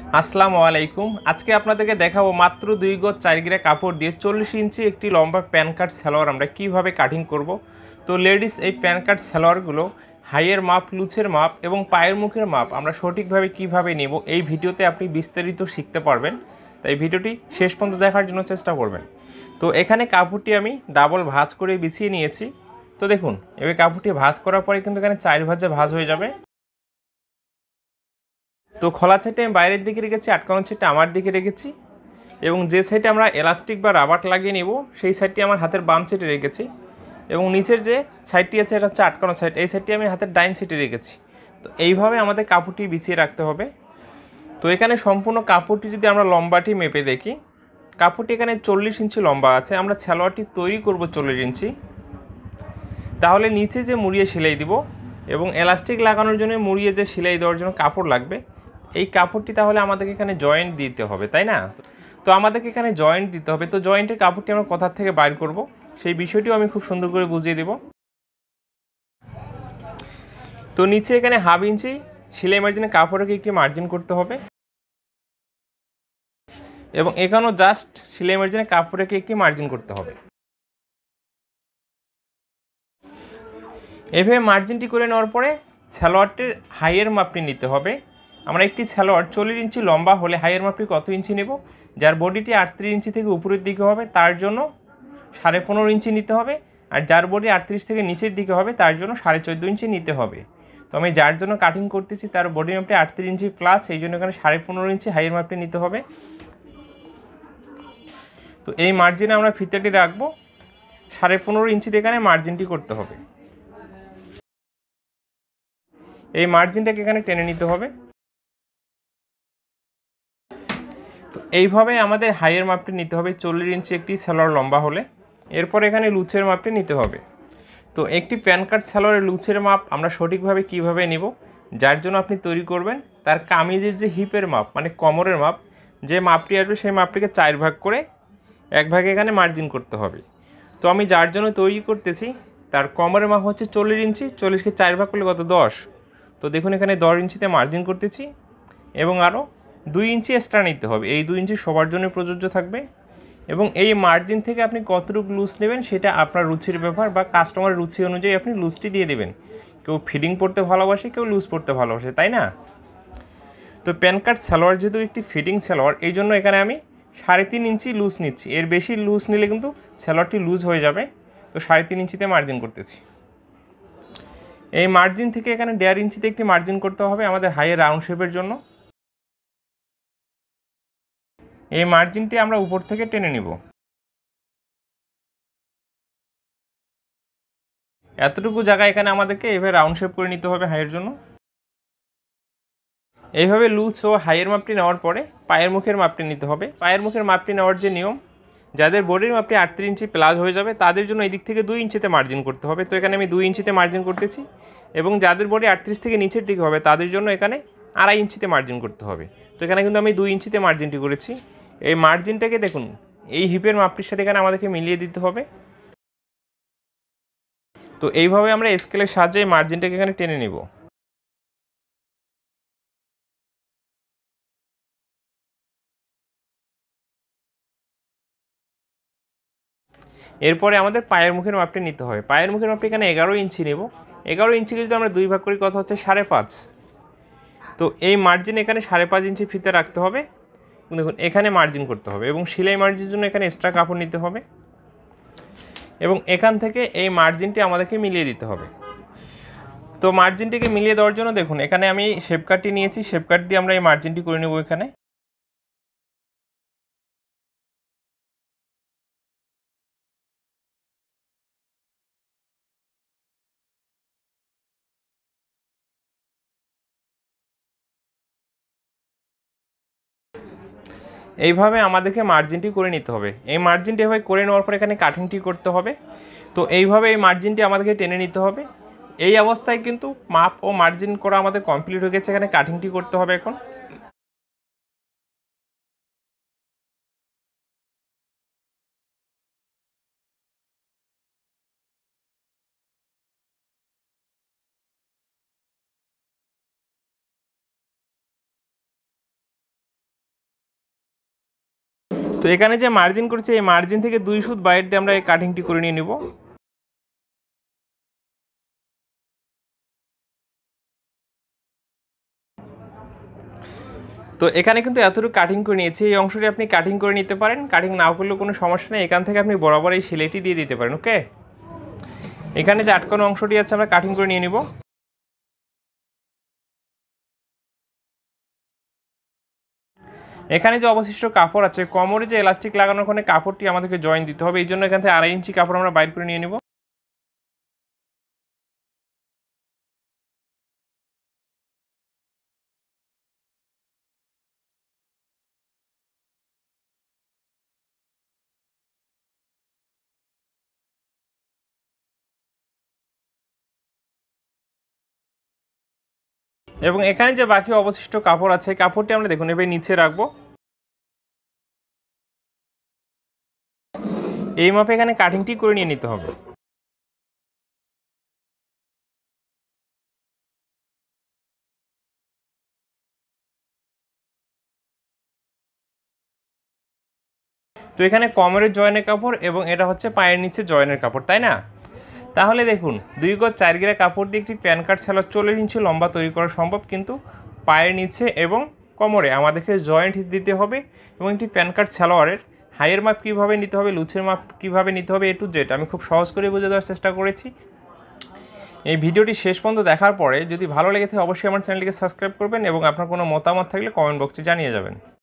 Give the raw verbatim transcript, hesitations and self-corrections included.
আসসালামু আলাইকুম। আজকে আপনাদেরকে দেখাবো মাত্র দুই গজ চার গিরা কাপড় দিয়ে চল্লিশ ইঞ্চি একটি লম্বা প্যান কাট সালোয়ার আমরা কিভাবে কাটিং করব। তো লেডিস এই প্যান কাট সালোয়ারগুলো হাইয়ের মাপ, লুচের মাপ এবং পায়ের মুখের মাপ আমরা সঠিকভাবে কিভাবে নেব এই ভিডিওতে আপনি বিস্তারিত শিখতে পারবেন। তাই ভিডিওটি শেষ পর্যন্ত দেখার জন্য চেষ্টা করবেন। তো এখানে কাপড়টি আমি ডাবল ভাঁজ করে বিছিয়ে নিয়েছি। তো দেখুন, এবার কাপড়টি ভাঁজ করার পরে কিন্তু এখানে চার ভাঁজে ভাঁজ হয়ে যাবে। তো খোলা সাইডে আমি বাইরের দিকে রেখেছি, আটকানোর সাইডটা আমার দিকে রেখেছি এবং যে সাইডে আমরা এলাস্টিক বা রাবার লাগিয়ে নেব সেই সাইডটি আমার হাতের বাম সাইডে রেখেছি এবং নিচের যে সাইডটি আছে এটা হচ্ছে আটকানো সাইড, এই সাইডটি আমি হাতের ডাইন সাইডে রেখেছি। তো এইভাবে আমাদের কাপড়টি বিছিয়ে রাখতে হবে। তো এখানে সম্পূর্ণ কাপড়টি যদি আমরা লম্বাটি মেপে দেখি, কাপড়টি এখানে চল্লিশ ইঞ্চি লম্বা আছে। আমরা সালোয়ারটি তৈরি করব চল্লিশ ইঞ্চি। তাহলে নিচে যে মুড়িয়ে সেলাই দিব এবং এলাস্টিক লাগানোর জন্য মুড়িয়ে যে সেলাই দেওয়ার জন্য কাপড় লাগবে, এই কাপড়টি তাহলে আমাদেরকে এখানে জয়েন্ট দিতে হবে, তাই না? তো আমাদেরকে এখানে জয়েন্ট দিতে হবে। তো জয়েন্টের কাপড়টি আমরা কোথা থেকে বাইর করব সেই বিষয়টিও আমি খুব সুন্দর করে বুঝিয়ে দেব। তো নিচে এখানে হাফ ইঞ্চি সেলাই মার্জিনে কাপড়কে একটি মার্জিন করতে হবে এবং এখানেও জাস্ট সেলাই মার্জিনে কাপড়কে একটি মার্জিন করতে হবে। এভাবে মার্জিনটি করে নেওয়ার পরে সালোয়ারটির হাইয়ের মাপটি নিতে হবে। আমরা একটি সালোয়ার চল্লিশ ইঞ্চি লম্বা হলে হাইয়ের মাপটি কত ইঞ্চি নেব? যার বডিটি আটত্রিশ ইঞ্চি থেকে উপরের দিকে হবে তার জন্য সাড়ে পনেরো ইঞ্চি নিতে হবে, আর যার বডি আটত্রিশ থেকে নিচের দিকে হবে তার জন্য সাড়ে চোদ্দো ইঞ্চি নিতে হবে। তো আমি যার জন্য কাটিং করতেছি তার বডি মাপটি আটত্রিশ ইঞ্চি প্লাস, এই জন্য এখানে সাড়ে পনেরো ইঞ্চি হাইয়ের মাপটি নিতে হবে। তো এই মার্জিনে আমরা ফিতাটি রাখবো, সাড়ে পনেরো ইঞ্চিতে এখানে মার্জিনটি করতে হবে। এই মার্জিনটাকে এখানে টেনে নিতে হবে। তো এইভাবে আমাদের হাইয়ের মাপটি নিতে হবে চল্লিশ ইঞ্চি একটি সালোয়ার লম্বা হলে। এরপর এখানে লুচের মাপটি নিতে হবে। তো একটি প্যান কাট সালোয়ারের লুচের মাপ আমরা সঠিকভাবে কিভাবে নেব, যার জন্য আপনি তৈরি করবেন তার কামিজের যে হিপের মাপ মানে কোমরের মাপ, যে মাপটি আসবে সেই মাপটিকে চার ভাগ করে এক ভাগে এখানে মার্জিন করতে হবে। তো আমি যার জন্য তৈরি করতেছি তার কোমরের মাপ হচ্ছে চল্লিশ ইঞ্চি, চল্লিশকে চার ভাগ করলে কত? দশ। তো দেখুন এখানে দশ ইঞ্চিতে মার্জিন করতেছি এবং আরও দুই ইঞ্চি এক্সট্রা নিতে হবে। এই দুই ইঞ্চি সবার জন্য প্রযোজ্য থাকবে এবং এই মার্জিন থেকে আপনি কতটুকু লুজ নেবেন সেটা আপনার রুচির ব্যাপার বা কাস্টমারের রুচি অনুযায়ী আপনি লুজটি দিয়ে দেবেন। কেউ ফিডিং পড়তে ভালোবাসে, কেউ লুজ পড়তে ভালোবাসে, তাই না? তো প্যান কাট সালোয়ার যেহেতু একটি ফিটিং সালোয়ার, এই জন্য এখানে আমি সাড়ে তিন ইঞ্চি লুজ নিচ্ছি। এর বেশি লুজ নিলে কিন্তু সালোয়ারটি লুজ হয়ে যাবে। তো সাড়ে তিন ইঞ্চিতে মার্জিন করতেছি। এই মার্জিন থেকে এখানে দেড় ইঞ্চিতে একটি মার্জিন করতে হবে আমাদের হাইয়ের রাউন্ড শেপের জন্য। এই মার্জিনটি আমরা উপর থেকে টেনে নিব। এতটুকু জায়গা এখানে আমাদেরকে এভাবে রাউন্ড শেপ করে নিতে হবে হাইয়ের জন্য। এইভাবে লুজ ও হাইয়ের মাপটি নেওয়ার পরে পায়ের মুখের মাপটি নিতে হবে। পায়ের মুখের মাপটি নেওয়ার যে নিয়ম, যাদের বডির মাপটি আটত্রিশ ইঞ্চি প্লাস হয়ে যাবে তাদের জন্য এই দিক থেকে দুই ইঞ্চিতে মার্জিন করতে হবে। তো এখানে আমি দুই ইঞ্চিতে মার্জিন করতেছি এবং যাদের বডি আটত্রিশ থেকে নিচের দিকে হবে তাদের জন্য এখানে আড়াই ইঞ্চিতে মার্জিন করতে হবে। তো এখানে কিন্তু আমি দুই ইঞ্চিতে মার্জিনটি করেছি। এই মার্জিনটাকে দেখুন এই হিপের মাপটির সাথে এখানে আমাদেরকে মিলিয়ে দিতে হবে। তো এইভাবে আমরা স্কেলের সাহায্যে মার্জিনটাকে এখানে টেনে নিব। এরপরে আমাদের পায়ের মুখের মাপটি নিতে হবে। পায়ের মুখের মাপটি এখানে এগারো ইঞ্চি নেব। এগারো ইঞ্চিকে যদি আমরা দুই ভাগ করি কথা হচ্ছে সাড়ে পাঁচ। তো এই মার্জিন এখানে সাড়ে পাঁচ ইঞ্চি ফিতে রাখতে হবে। দেখুন এখানে মার্জিন করতে হবে এবং সেলাই মার্জিনের জন্য এখানে এক্সট্রা কাপড় নিতে হবে এবং এখান থেকে এই মার্জিনটি আমাদেরকে মিলিয়ে দিতে হবে। তো মার্জিনটিকে মিলিয়ে দেওয়ার জন্য দেখুন এখানে আমি শেপ কাটটি নিয়েছি, শেপ কাট দিয়ে আমরা এই মার্জিনটি করে নেব এখানে। এইভাবে আমাদেরকে মার্জিনটি করে নিতে হবে। এই মার্জিনটি এভাবে করে নেওয়ার পর এখানে কাটিংটি করতে হবে। তো এইভাবে এই মার্জিনটি আমাদেরকে টেনে নিতে হবে। এই অবস্থায় কিন্তু মাপ ও মার্জিন করা আমাদের কমপ্লিট হয়ে গেছে। এখানে কাটিংটি করতে হবে এখন। তো এখানে যে মার্জিন করেছি এই মার্জিন থেকে দুই সুত বাইর দিয়ে আমরা এই কাটিংটি করে নিয়ে নিব। তো এখানে কিন্তু এতটুকু কাটিং করে নিয়েছি, এই অংশটি আপনি কাটিং করে নিতে পারেন, কাটিং না করলেও কোনো সমস্যা নেই, এখান থেকে আপনি বরাবর এই সেলাইটি দিয়ে দিতে পারেন। ওকে, এখানে যে আটকানো অংশটি আছে আমরা কাটিং করে নিয়ে নিব। এখানে যে অবশিষ্ট কাপড় আছে, কোমরে যে এলাস্টিক লাগানোর ওখানে কাপড়টি আমাদেরকে জয়েন দিতে হবে, এই জন্য এখান থেকে আড়াই ইঞ্চি কাপড় আমরা বাইর করে নিয়ে নিব। এবং এখানে যে বাকি অবশিষ্ট কাপড় আছে কাপড়টি আমরা দেখুন এভাবে নিচে রাখবো। এই মাপে এখানে কাটিংটি করে নিয়ে নিতে হবে। তো এখানে কোমরের জয়েনের কাপড় এবং এটা হচ্ছে পায়ের নিচে জয়েনের কাপড়, তাই না? তাহলে দেখুন দুই গজ চার গিরা কাপড় দিয়ে একটি প্যান কাট সেলাই চল্লিশ ইঞ্চি লম্বা তৈরি করা সম্ভব, কিন্তু পায়ের নিচে এবং কোমরে আমাদেরকে জয়েন্ট দিতে হবে। এবং একটি প্যান কাট সালোয়ারের হাইয়ের মাপ কীভাবে নিতে হবে, লুচের মাপ কীভাবে নিতে হবে, এ টু জেড আমি খুব সহজ করে বুঝে দেওয়ার চেষ্টা করেছি। এই ভিডিওটি শেষ পর্যন্ত দেখার পরে যদি ভালো লেগে থাকে অবশ্যই আমার চ্যানেলটিকে সাবস্ক্রাইব করবেন এবং আপনার কোনো মতামত থাকলে কমেন্ট বক্সে জানিয়ে যাবেন।